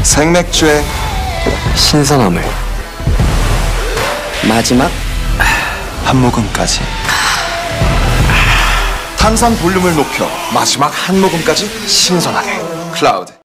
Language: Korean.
생맥주의 신선함을 마지막 한 모금까지. 탄산 볼륨을 높여 마지막 한 모금까지 신선하게. 클라우드.